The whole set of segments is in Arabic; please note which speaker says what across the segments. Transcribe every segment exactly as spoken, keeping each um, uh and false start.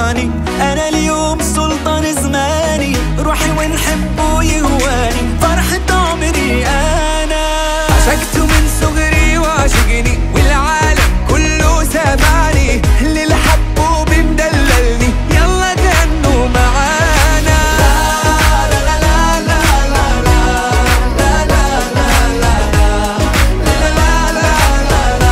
Speaker 1: راني، أنا اليوم سلطان زماني، روحي ونحبه يهواني، فرحة عمري أنا.
Speaker 2: عشقته من صغري وعشقني، والعالم كله سامعني، اللي الحبه بمدللني، يلا غنوا معانا. لا لا لا لا لا لا لا لا لا لا لا لا.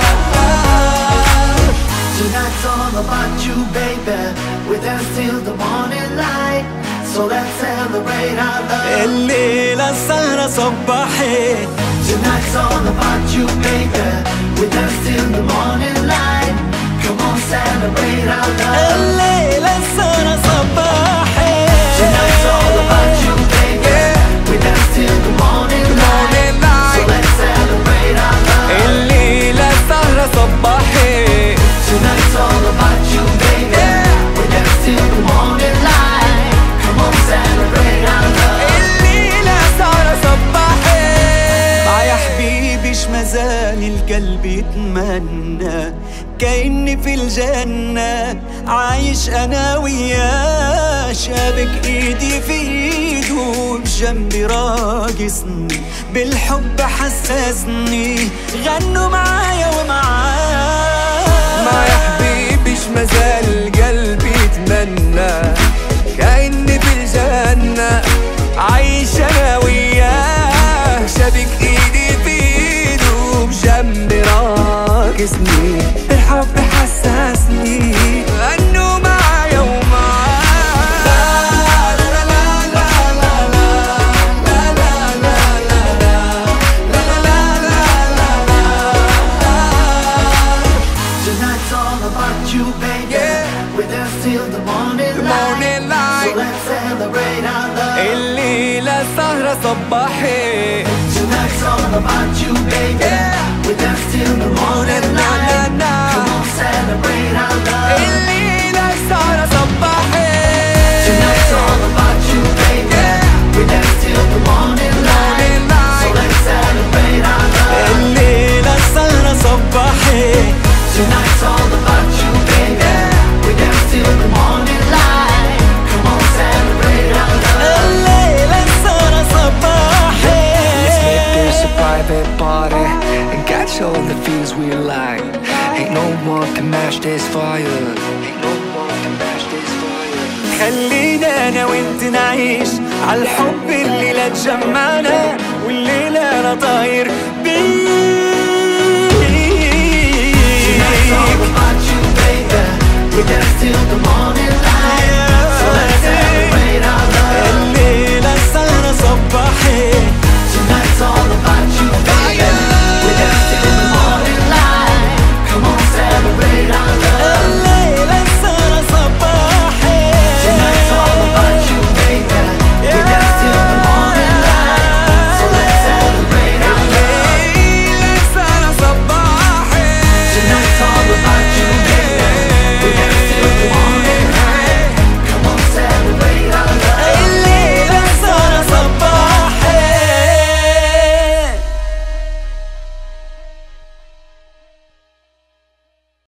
Speaker 3: Tonight's all about you, baby. We're dancing till the morning light, so let's celebrate our love.
Speaker 1: الليلة السهرة صباحي.
Speaker 3: Tonight's all about you, baby. We're dancing till the morning light. Come on, celebrate our love.
Speaker 1: الليلة السهرة صباحي.
Speaker 3: Tonight's all about you, baby. We're dancing till the morning light, so let's celebrate our love.
Speaker 2: الليلة السهرة صباحي.
Speaker 3: Tonight's all about you, baby. We're dancing till the morning light. Come on, celebrate our love.
Speaker 2: الليلة السهرة صباحي.
Speaker 1: يا حبيبي ش مازال القلب يتمنى، كأني في الجنة عايش أنا وياه، شابك إيدي في إيده بجنبي راقصني، بالحب حسسني، غنوا معايا ومعاه.
Speaker 2: ما يا حبيبي ش مازال قلبي يتمنى، كأني في الجنة عايش أنا وياه، شابك إيدي في إيده بجنبي راقصني، الحب حسسني، غنوا معايا ومعاه. لا لا لا لا لا لا لا لا لا لا.
Speaker 3: Tonight's all about you, baby. We're dancing till the morning light, so let's celebrate our love.
Speaker 2: الليلة السهرة صباحي.
Speaker 3: Tonight's all about you, baby. We're dancing till the morning light. Come on, celebrate our love.
Speaker 2: الليلة السهرة صباحي.
Speaker 3: Tonight's all about you, baby. We're dancing till the morning light, so let's celebrate our love.
Speaker 1: الليلة السهرة صباحي.
Speaker 3: Tonight's all about you, baby. We're dancing till the morning light. Come on, celebrate our love.
Speaker 1: الليلة السهرة صباحي.
Speaker 2: Let's make this a private party and catch all the feels we like. Ain't no one can match this fire. Ain't no one can match this fire.
Speaker 1: خلينا انا وانت نعيش عالحب اللي لا تجمعنا، والليلة انا طاير بيك.
Speaker 3: Tonight's all about you, baby. We're dancing till the morning light.